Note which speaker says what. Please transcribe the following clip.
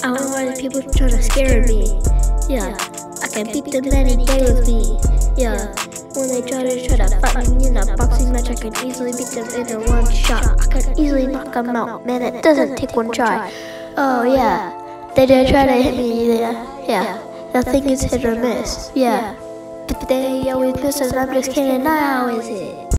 Speaker 1: I don't know why the people try to scare me. Yeah, I can beat them any day with me. Yeah, when they try to fight me in a boxing match, I can easily beat them in a one shot. I can easily knock them out, man, it doesn't take one try. Oh yeah, they did try to hit me, yeah, the thing is hit or miss, yeah. But they always miss and I'm just kidding, I always hit.